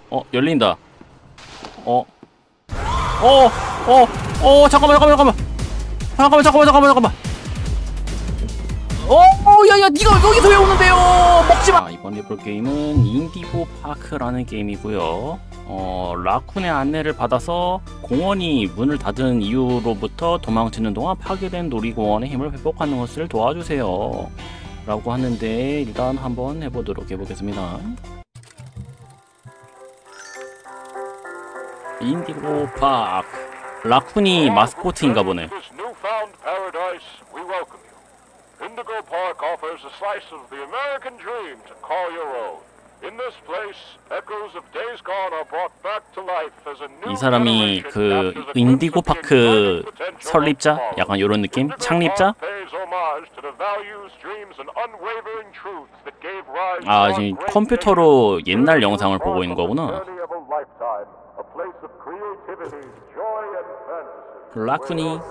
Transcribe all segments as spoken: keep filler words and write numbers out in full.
어, 열린다. 어. 어, 어, 어, 잠깐만, 잠깐만, 잠깐만. 잠깐만, 잠깐만, 잠깐만, 잠깐만. 어, 어, 야, 야, 니가 여기서 왜 오는데요? 먹지 마. 아, 이번 해볼 게임은 인디고 파크라는 게임이고요. 어, 라쿤의 안내를 받아서 공원이 문을 닫은 이후로부터 도망치는 동안 파괴된 놀이공원의 힘을 회복하는 것을 도와주세요. 라고 하는데 일단 한번 해보도록 해보겠습니다. 인디고 파크. 라쿤이 마스코트인가 보네. Indigo Park offers a slice of the American dream to call your own. In this place, echoes of days gone are brought back to life as a new 이 사람이 그 인디고 파크 설립자? 약간 요런 느낌? 창립자? 아, 지금 컴퓨터로 옛날 영상을 보고 있는 거구나. 라쿤이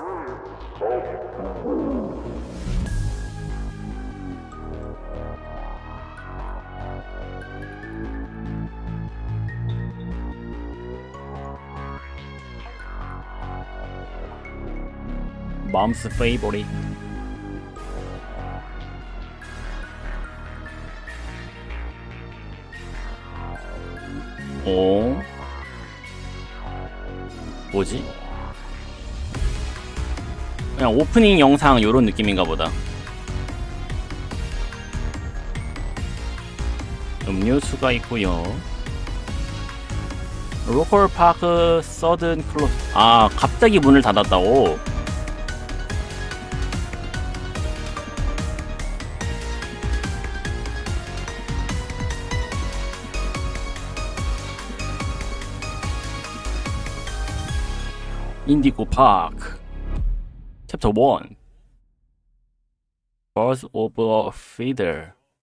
mom's favorite. 어? 뭐지? 그냥 오프닝 영상 요런 느낌인가 보다. 음료수가 있고요. 로컬 파크 서든 클로스. 아, 갑자기 문을 닫았다고? 인디고 파크 챕터 원 Birds of a Feather.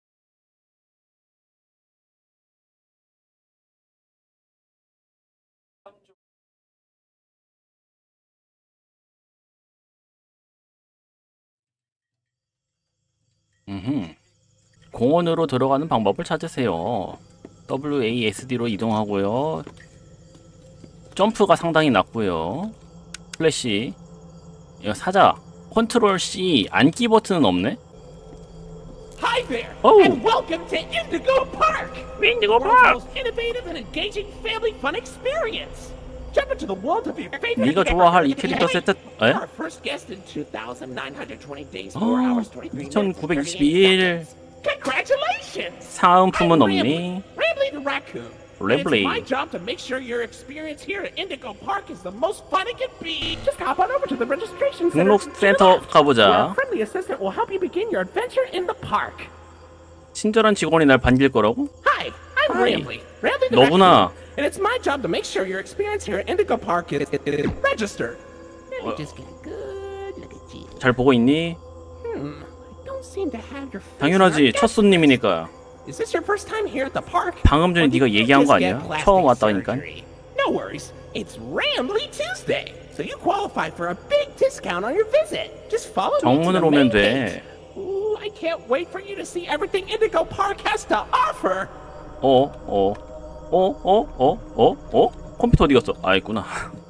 음흠. 공원으로 들어가는 방법을 찾으세요. 더블유 에이 에스 디로 이동하고요. 점프가 상당히 낮고요. 플래시. 이거 사자. 컨트롤 C. 앉기 버튼은 없네? Hi there, Oh. and welcome to Indigo Park. Indigo World's Park. most innovative and engaging family fun experience. Jump into the world of your favorite. 네가 좋아할 이 캐릭터 세트. 에? Our first guest in two thousand nine hundred twenty days, four hours, twenty-three minutes, and 이천구백이십이 일. Congratulations. 사은품은 I'm 없니? Rambly the raccoon. Rambly. It's my job to make sure your experience here at Indigo Park is the most fun it can be. Just hop on over to the registration center. 등록센터 Our 가보자. friendly assistant will help you begin your adventure in the park. 친절한 직원이 날 반길 거라고? Hi, I'm Hi. Rambly. Rambly the 너구나. raccoon. And it's my job to make sure your experience here at Indigo Park is, is registered. Let me 어. just get a good look at you. 잘 보고 있니? Hmm, I don't seem to have your face. 당연하지. 첫 손님이니까. Is this your first time here at the park? 방금 전에 Or 네가 did you 얘기한 거 just get 아니야? plastic 처음 왔다니까. surgery? No worries. It's Rambly Tuesday. So you qualify for a big discount on your visit. Just follow me to the 정문으로 오면 main 돼. gate. Ooh, I can't wait for you to see everything Indigo Park has to offer. 어? 어? 어? 어? 어? 어? 어? 컴퓨터 어디 갔어? 아, 있구나.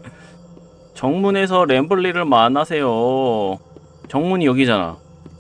정문에서 램블리를 만나세요. 정문이 여기잖아.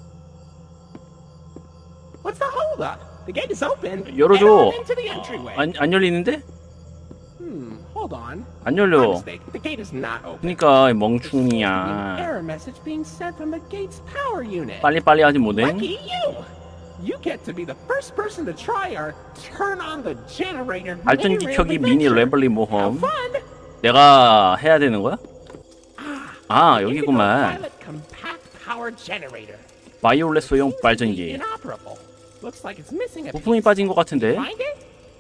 What's the hold up? The gate is open. 열어줘. Head on into the entryway. 안, 안 열리는데? Hmm, hold on. 안 My 열려. mistake. The gate is not open. 그니까 An 멍충이야. error message being sent from the gate's power unit. 빨리빨리 하지 못해? Lucky you! You get to be the first person to try our turn on the generator. 발전기 mini 켜기 ramp 미니 adventure. 램블리 Have 모험. fun! 내가 해야 되는 거야? 아, Indigo 여기구만. Pilot Compact Power Generator. 바이올렛 소형 Seems to be 발전기. inoperable. Looks like it's missing a 부품이 piece. 빠진 것 같은데? Find it?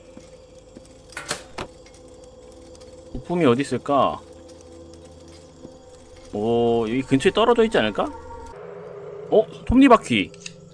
부품이 어디 있을까? 오, 여기 근처에 떨어져 있지 않을까? 어? 톱니바퀴.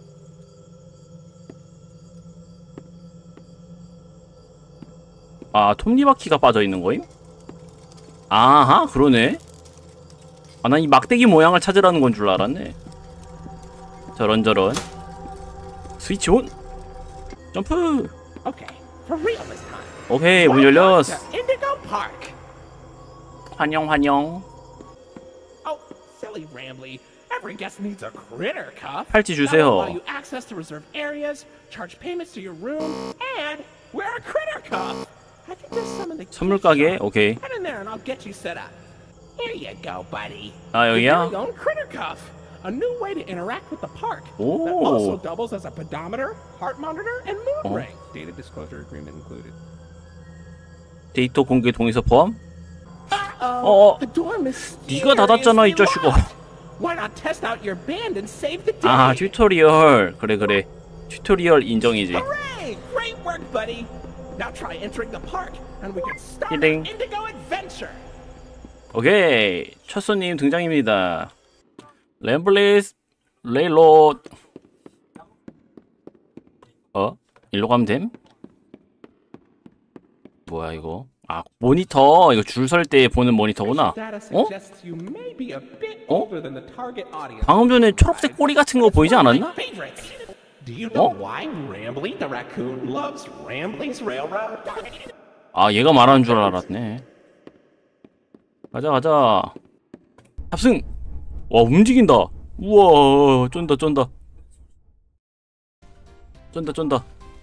아, 톱니바퀴가 빠져 있는 거임? 아하, 그러네. 아, 난 이 막대기 모양을 찾으라는 건 줄 알았네. 저런저런. 스위치 온! 점프! Okay, for real this time. 오케이, 문 열렸어. Welcome to Indigo Park. 환영 환영. Oh, silly Rambly. Every guest needs a critter cuff. 팔찌 That'll 주세요. allow you access to reserved areas, charge payments to your room, and wear a critter cuff. I think there's some in the 선물 gift 가게. shop. 오케이. Head in there and I'll get you set up. Here you go, buddy. 아, Your 여기야? very own critter cuff. A new way to interact with the park. That 오. also doubles as a pedometer, heart monitor, and mood 어? ring. Data disclosure agreement included. 데이터 공개 동의서 포함? Uh-oh. 어, 어. The door 네가 닫았잖아, 이 mysteriously 자식아. locked. Why not test out your band and save the day? 아, 튜토리얼. 그래, 그래. 튜토리얼 인정이지. Hooray! Great work, buddy. Now try entering the park, and we can start our Kidding. Indigo adventure. 오케이. 첫 손님 등장입니다. 램블리스 레일로드. 어? 일로 가면 됨? 뭐야 이거? 아, 모니터. 이거 줄 설 때 보는 모니터구나. Data 어? suggests you may be a bit 어? older than the target audience. 방금 전에 초록색 꼬리 같은 거 보이지 않았나? Favorites. Do you know 어? why Rambly the raccoon loves Rambling's Railroad? 아, 얘가 말하는 줄 알았네. 가자, 가자. 탑승! 와, 움직인다. 우와, 쫀다, 쫀다. 쫀다, 쫀다.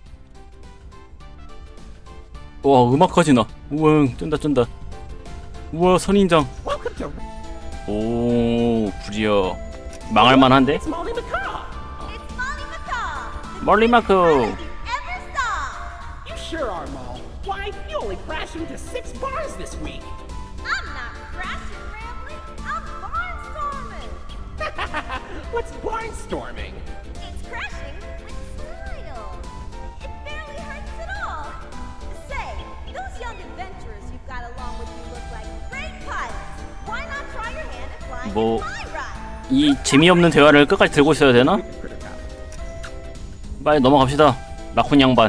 와, 음악까지 나. 우와, 쫀다, 쫀다. 우와, 선인장. Welcome to 오, 구리어. 망할만한데? It's Molly McCaw. It's Molly McCaw. 멀리 마크. Ever saw? You sure are, Molly. Why, you only crashed into six bars this week. I'm not crashing, Rambly. I'm barnstorming. What's barnstorming? It's crashing with style. It barely hurts at all. Say, those young adventurers you've got along with you look like great pilots. Why not try your hand at flying 뭐, in my ride? 이 재미없는 대화를 끝까지 들고 있어야 되나? Critter cuff. 빨리 넘어갑시다. 라쿤 양반.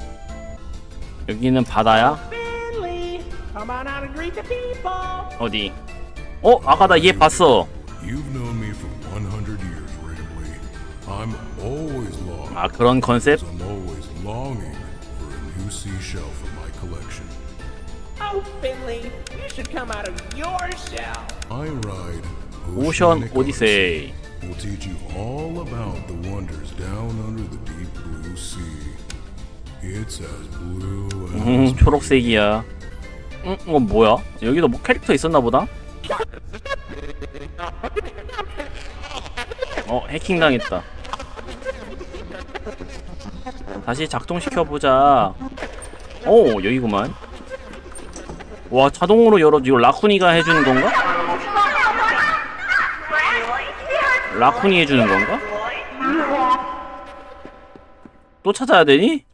여기는 바다야? Finley, come on out and greet the people. 어디? 어? 아까 나 얘 봤어. You've known me for one hundred years, Rambly. I'm always lost. 아, 그런 컨셉? I'm always longing for a new seashell for my collection. Oh, Finley, you should come out of your shell. I ride 오션 Oceanic 오디세이. Odyssey. Will teach you all about the wonders down under the deep blue sea. It's as blue as 음, 초록색이야. 응, 이거 뭐야? 여기도 뭐 캐릭터 있었나 보다? 어, 해킹 당했다. 다시 작동시켜보자. 오, 여기구만. 와, 자동으로 열어. 이거 라쿤이가 해주는 건가? 라쿤이 해주는 건가? 또 찾아야 되니?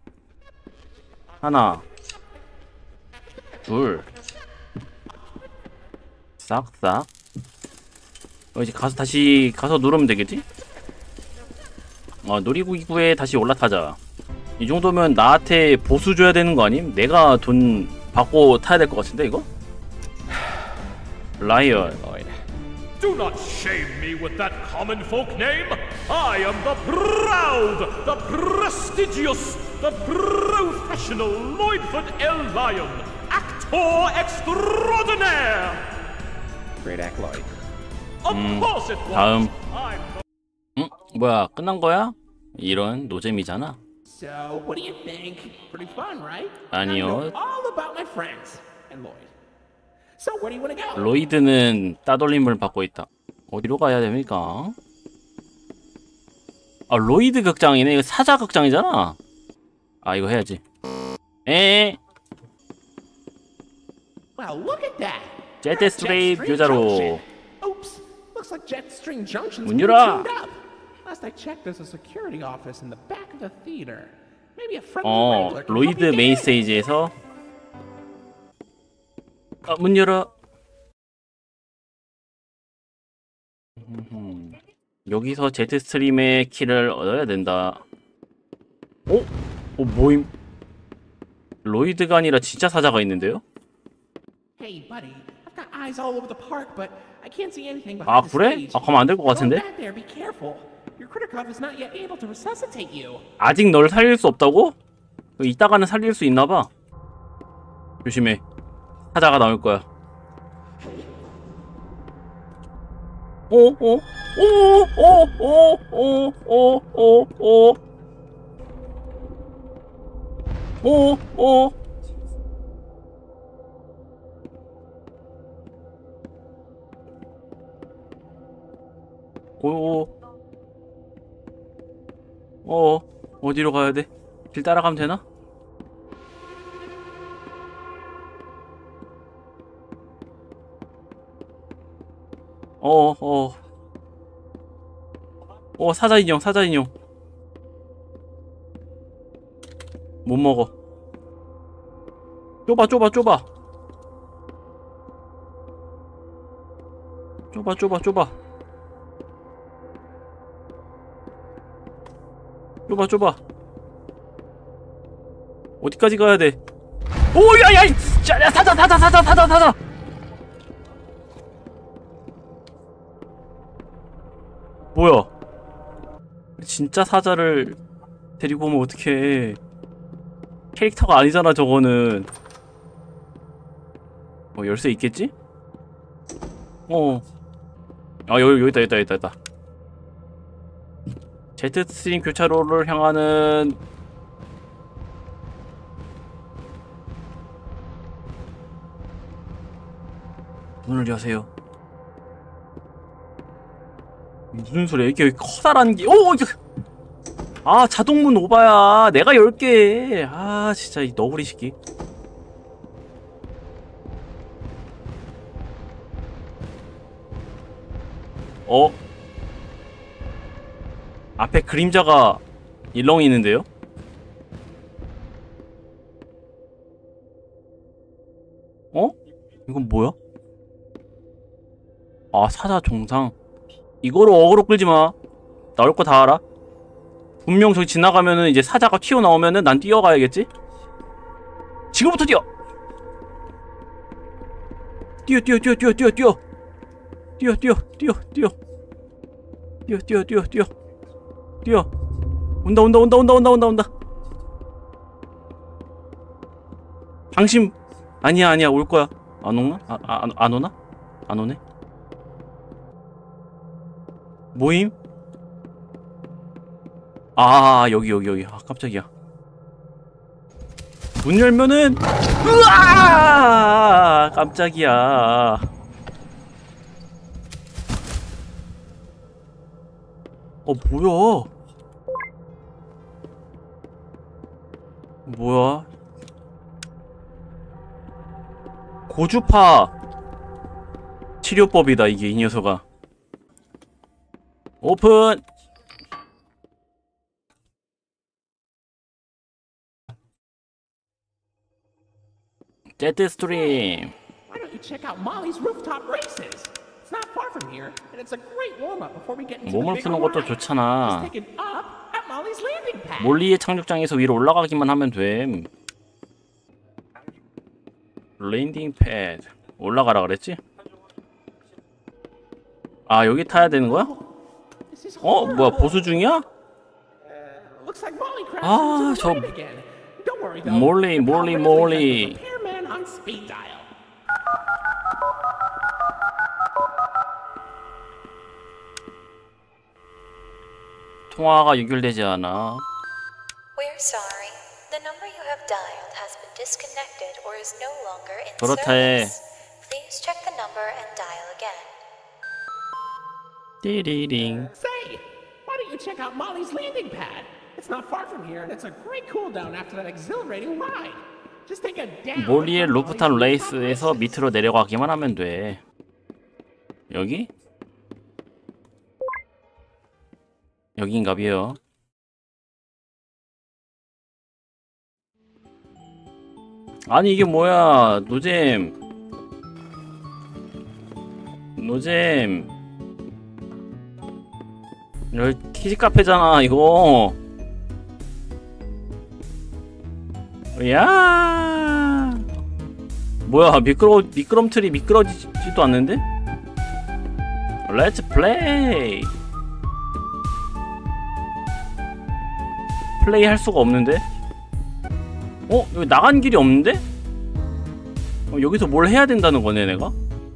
하나, 둘, 싹싹. 어, 이제 가서 다시 가서 누르면 되겠지? 어, 놀이기구에 다시 올라타자. 이 정도면 나한테 보수 줘야 되는 거 아님? 내가 돈 받고 타야 될 것 같은데 이거? 라이언. Do not shame me with that common folk name. I am the proud, the prestigious, the professional Lloydford L. Lion, actor extraordinaire. Great act, Lloyd. Of course it was. 다음. I'm 응? 뭐야, 끝난 거야? 이런 노잼이잖아. So, what do you think? Pretty fun, right? 아니요. I know all about my friends and Lloyd. So, where do you want to go? 로이드는 따돌림을 받고 있다. 어디로 가야 됩니까? 아, 로이드 극장이네. 이거 사자 극장이잖아. 아, 이거 해야지. 에. Well, look at that. 제트스트레이 묘자로. Oops. Looks like Jetstream Junction's 문 been 열어. tuned up. Last I checked, there's a security office in the back of the theater. Maybe a friendly 어, wrangler can help 로이드 you get 메인 in. 스테이지에서. 아, 문 열어. 음, 여기서 제트스트림의 키를 얻어야 된다. 어? 어, 뭐임? 로이드가 아니라 진짜 사자가 있는데요? Hey, buddy. I've got eyes all over the park, but I can't see anything 아, behind the 그래? stage. 아, 가면 안 될 것 Go 같은데? back there, be careful. Your critter cuff is not yet able to resuscitate you. 아직 널 살릴 수 없다고? 이따가는 살릴 수 있나봐. 조심해. 사자가 나올 거야. 오, 오, 오, 오, 오, 오, 오, 오, 오, 오, 오. 오, 어, 어디로 가야 돼? 길 따라가면 되나? 어, 어, 어, 사자 인형, 사자 인형. 못 먹어. 좁아, 좁아, 좁아. 좁아, 좁아, 좁아. 좁아, 좁아. 어디까지 가야 돼? 오, 야, 야, 야, 야, 사자, 사자, 사자, 사자, 사자. 뭐야? 진짜 사자를 데리고 오면 어떡해? 캐릭터가 아니잖아, 저거는. 어, 열쇠 있겠지? 어. 아, 여기, 여기 있다, 여기 있다, 여기 있다. 제트스트림 교차로를 향하는 문을 여세요. 무슨 소리야? 이게 왜 커다란 게? 오! 이거. 아, 자동문 오바야. 내가 열게. 아, 진짜 이 너구리 시끼. 어? 앞에 그림자가 일렁이 있는데요? 어? 이건 뭐야? 아, 사자 정상. 이거로 어그로 끌지마. 나올 거 다 알아. 분명 저기 지나가면은 이제 사자가 튀어나오면은 난 뛰어가야겠지? 지금부터 뛰어! 뛰어 뛰어 뛰어 뛰어 뛰어 뛰어 뛰어 뛰어 뛰어 뛰어 뛰어 뛰어 뛰어 뛰어 뛰어. 온다 온다 온다 온다 온다 온다 온다. 방심. 아니야 아니야 올 거야. 안 오나? 아, 아, 안 오나? 안 오네. 모임? 아, 여기 여기 여기. 아, 깜짝이야. 문 열면은 으아! 깜짝이야. 어, 뭐야? 뭐야? 고주파 치료법이다, 이게, 이 녀석아. 오픈! 제트스트림. Why don't you check out Molly's rooftop races? It's not far from here, and it's a great warm-up before we get into the 몸을 big 푸는 것도 ride. 좋잖아. Just take it up at Molly's landing pad. 몰리의 착륙장에서 위로 올라가기만 하면 됨. 랜딩 패드. 올라가라 그랬지? 아, 여기 타야 되는 거야? This is 어? 뭐야, horrible. 보수 중이야? Looks like Molly crashed 아, into the 저 ride again. Don't worry though. 몰리, The 몰리, Pal 몰리. Wrestling has a repairman on speed dial. 통화가 연결되지 않아. We're sorry. The number you have dialed has been disconnected or is no longer in 그렇대. service. Please check the number and dial again. 띠리링. Say, why don't you check out Molly's landing pad? It's not far from here, and it's a great cool down after that exhilarating ride. Just take a down. 몰리의 루프탑 레이스에서 밑으로 내려가기만 하면 돼. 여기? 여긴가비요. 아니 이게 뭐야, 노잼. 노잼. 여기 키즈 카페잖아 이거. 야, 뭐야, 미끄러 미끄럼틀이 미끄러지지도 않는데? 렛츠 플레이. 플레이 할 수가 없는데? 어? 여기 나간 길이 없는데? 어, 여기서 뭘 해야 된다는 거네 내가?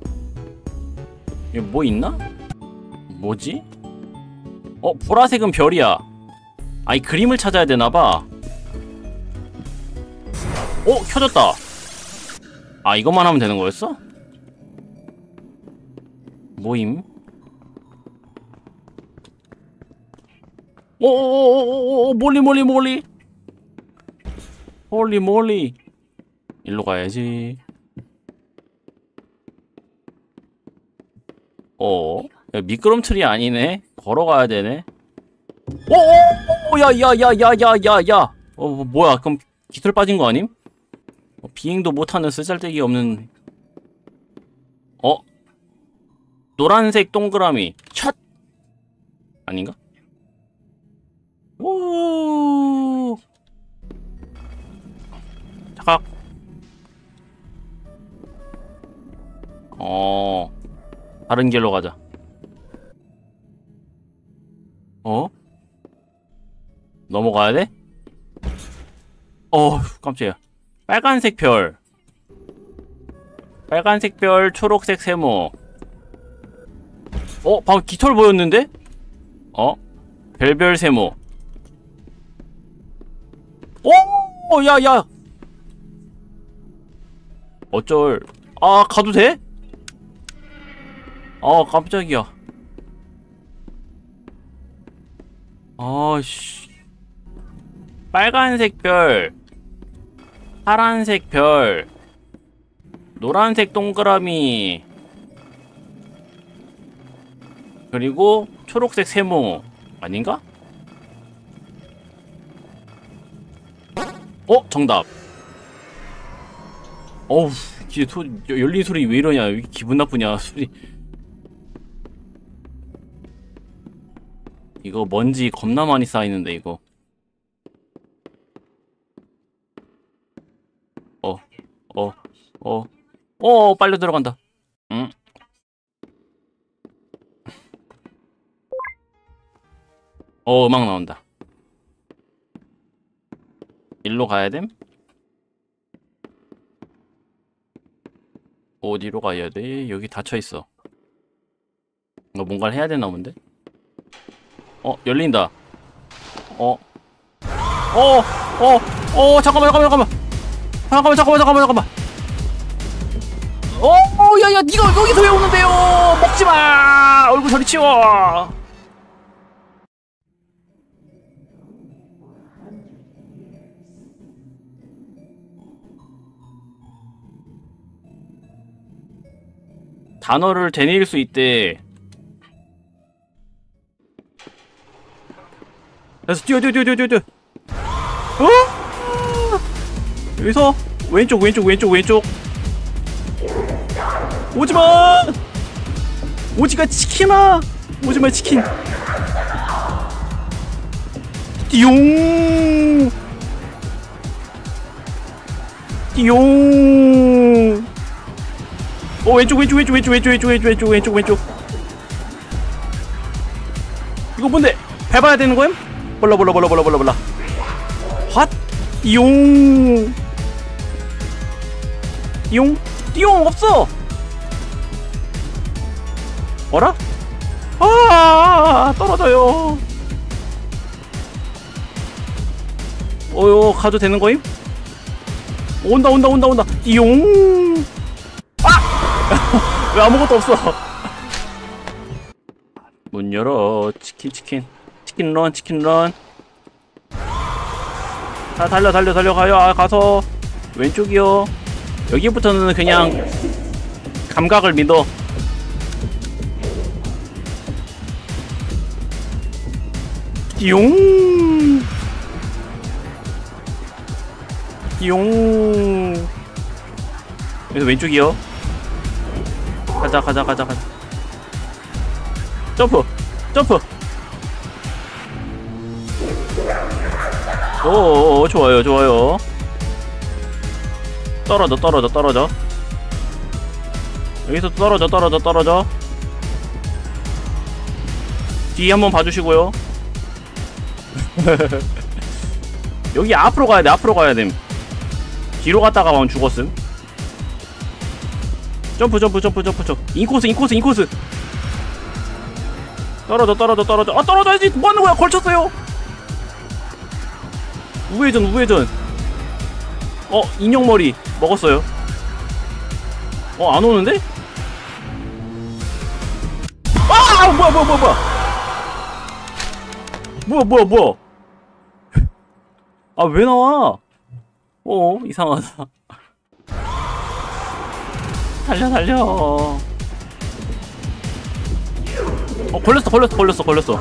여기 뭐 있나? 뭐지? 어 보라색은 별이야. 아이 그림을 찾아야 되나봐. 어 켜졌다. 아 이것만 하면 되는 거였어? 모임? 오오오오오 몰리 몰리 몰리 몰리 몰리 일로 가야지. 어 미끄럼틀이 아니네. 걸어가야 되네. 오오오 야야야야야야야 어 뭐야 그럼 깃털 빠진 거 아님? 어, 비행도 못하는 쓰잘데기 없는. 어 노란색 동그라미 샷 아닌가? 오 잠깐. 어 다른 길로 가자. 어? 넘어가야 돼? 어 깜짝이야. 빨간색 별 빨간색 별 초록색 세모. 어? 방금 깃털 보였는데? 어? 별별 세모. 오! 야야 어쩔. 아 가도 돼? 아 깜짝이야. 아씨 빨간색 별 파란색 별 노란색 동그라미 그리고 초록색 세모 아닌가? 어? 정답. 어우 이게 소, 열린 소리 왜 이러냐. 왜 기분 나쁘냐 소리. 이거 먼지 겁나 많이 쌓이는데 이거. 어, 어, 어, 어, 빨려 들어간다. 응? 어, 음악 나온다. 일로 가야 됨? 어디로 가야 돼? 여기 닫혀 있어. 너 뭔가를 해야 되나 본데? 어, 열린다. 어. 어, 어, 어, 잠깐만, 잠깐만, 잠깐만. 잠깐만, 잠깐만, 잠깐만, 잠깐만. 어, 어, 야, 야, 니가 여기서 왜 오는데요? 먹지 마! 얼굴 저리 치워! 단어를 되뇌일 수 있대. 그래서 뛰어 뛰어 뛰어 뛰어 뛰어. 어? 여기서 왼쪽 왼쪽 왼쪽 왼쪽. 오지마. 오지가 치킨아. 오지마 치킨. 띠용. 띠용. 어 왼쪽 왼쪽 왼쪽 왼쪽 왼쪽 왼쪽 왼쪽 왼쪽 왼쪽 왼쪽. 이거 뭔데? 밟아야 되는 거임? 몰라 몰라 몰라 몰라 몰라 몰라. 핫 띠용 띠용 띠용 없어. 어라? 아 떨어져요. 어요 가도 되는 거임? 온다 온다 온다 온다. 띠용. 아! 왜 아무것도 없어? 문 열어. 치킨 치킨 치킨 런 치킨 런. 자 달려 달려 달려가요. 아 가서 왼쪽이요. 여기부터는 그냥 감각을 믿어. 띠용 띠용. 여기서 왼쪽이요. 가자 가자 가자 가자. 점프 점프. 오 좋아요 좋아요. 떨어져 떨어져 떨어져. 여기서 떨어져 떨어져 떨어져. 뒤 한번 봐주시고요. 여기 앞으로 가야돼. 앞으로 가야됨. 뒤로 갔다가 가면 죽었음. 점프 점프 점프 점프 점프. 인코스 인코스 인코스. 떨어져 떨어져 떨어져. 아 떨어져야지. 뭐하는 거야? 걸쳤어요. 우회전 우회전. 어 인형머리 먹었어요. 어 안오는데? 아 뭐야 뭐야 뭐야 뭐야 뭐야 뭐야. 아 왜 나와? 어 이상하다. 달려 달려. 어 걸렸어 걸렸어 걸렸어 걸렸어.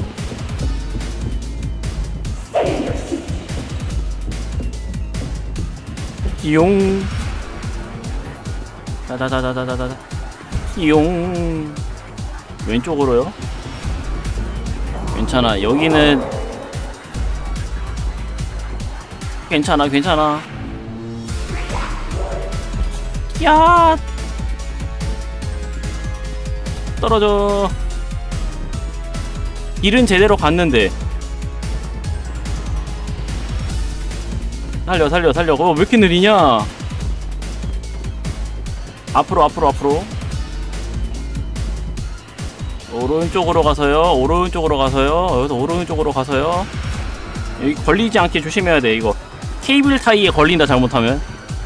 용 다다다다다다다 용 왼쪽으로요? 괜찮아 여기는 괜찮아 괜찮아. 야 떨어져. 길은 제대로 갔는데. 살려 살려 살려. 어, 왜 이렇게 느리냐. 앞으로 앞으로 앞으로. 오른쪽으로 가서요. 오른쪽으로 가서요. 여기서 오른쪽으로 가서요. 여기 걸리지 않게 조심해야 돼. 이거 케이블 타이에 걸린다 잘못하면.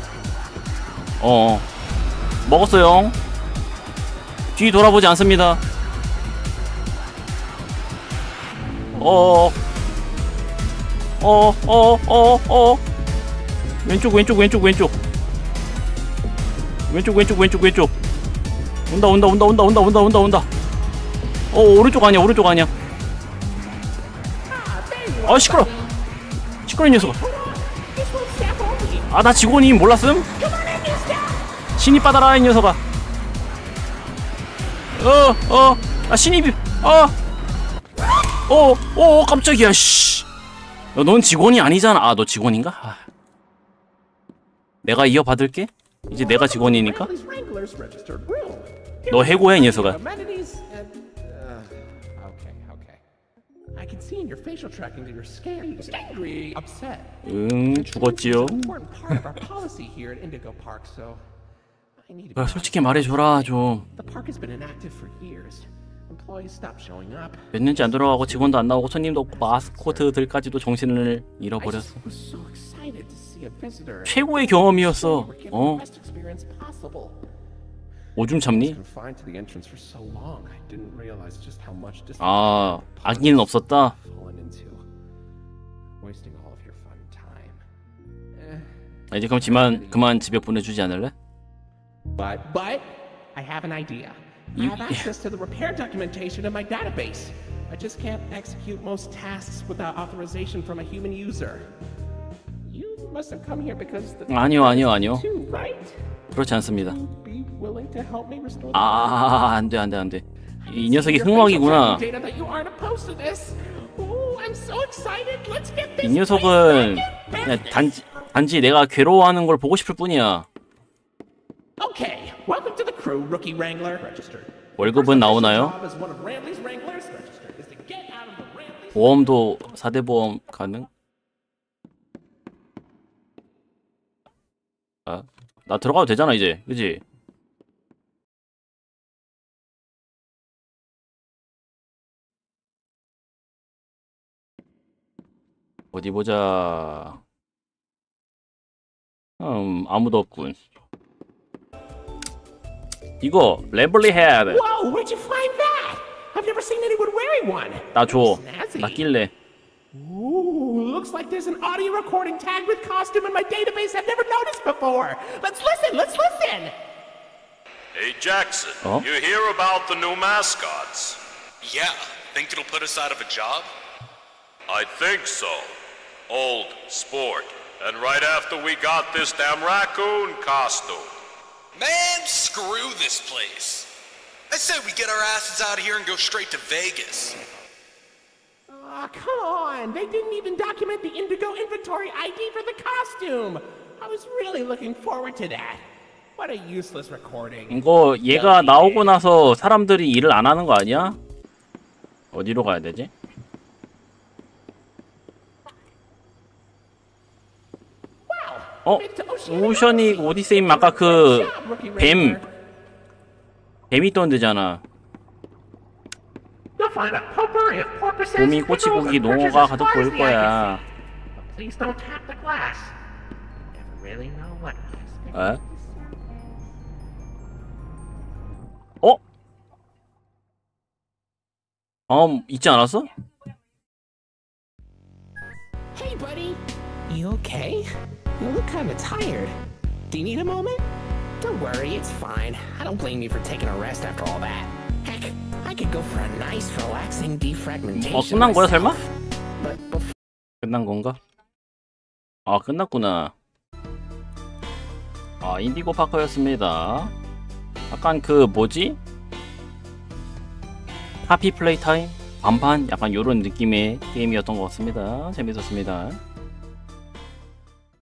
어 먹었어요. 뒤 돌아보지 않습니다. 어어 어어 어어 어 왼쪽 왼쪽 왼쪽 왼쪽 왼쪽 왼쪽 왼쪽 왼쪽. 온다 온다 온다 온다 온다 온다 온다 온다. 어 오른쪽 아니야 오른쪽 아니야. 아 시끄러 시끄러 이 녀석아. 아 나 직원이 몰랐음? 신입 받아라 이 녀석아. 어어 아 신입이 어어어 어, 깜짝이야. 씨. 넌 직원이 아니잖아. 아 너 직원인가? 아. 내가 이어받을게. 이제 내가 직원이니까. 너 해고야 이 녀석아. 응 죽었지요. 야, 솔직히 말해줘라 좀. 몇 년째 안 돌아가고 직원도 안 나오고 손님도 없고 마스코트들까지도 정신을 잃어버렸어. 최고의 경험이었어. 어? 오줌 참니? 아 악기는 없었다. 아, 이제 그럼 지만 그만 집에 보내주지 않을래? But but I have an idea. I have access to the repair documentation in my database. I just can't execute most tasks without authorization from a human user. You must have come here because the 아니요 아니요 아니요. too, right? 그렇지 않습니다. Be willing to help me restore the 아 안돼 안돼 안돼. 이 녀석이 흑막이구나. data that you aren't opposed to this. Oh, I'm so excited. Let's get 이 this. 녀석은 그냥 단지 단지 내가 괴로워하는 걸 보고 싶을 뿐이야. Okay, welcome to the crew, Rookie Wrangler. Registered. 월급은 나오나요? Job as one of Ramley's Wranglers. Registered is to get out of the Ramley's. 보험도 사 대 보험 가능? 아, 나 들어가도 되잖아 이제, 그지? 어디 보자. 음, 아무도 없군. 이거 레블리 헤드. Whoa, where'd you find that? I've never seen anyone wearing one. 나 줘. Snazzy. 나 낄래. Ooh, looks like there's an audio recording tag with costume in my database I've never noticed before. Let's listen, let's listen. Hey, Jackson, Oh? you hear about the new mascots? Yeah, think it'll put us out of a job? I think so. Old sport. And right after we got this damn raccoon costume. Man, screw this place. I say we get our asses out of here and go straight to Vegas. Aw, come on. They didn't even document the Indigo inventory I D for the costume. I was really looking forward to that. What a useless recording. 이거 얘가 나오고 나서 사람들이 일을 안 하는 거 아니야? 어디로 가야 되지? 어? 오셔닉 오디세임 아까 그 뱀 뱀이 떠는 데잖아. You'll find a poker if porpoises, 곰이 꼬치고기 pickles, and 농어가 purchases 가득 보일 supplies the 거야. Agassi. But please don't tap the glass. Never really know what 에? 어? 음, 있지 않았어? Hey, buddy. You okay? You look kind of tired. Do you need a moment? Don't worry, it's fine. I don't blame you for taking a rest after all that. Heck, I could go for a nice, relaxing defragmentation. 어, 끝난 거야, 설마? But before... 끝난 건가? 아, 끝났구나. 아, 인디고 파커였습니다. 약간 그 뭐지? 하피 플레이 타임? 반반? 약간 요런 느낌의 게임이었던 것 같습니다. 재밌었습니다.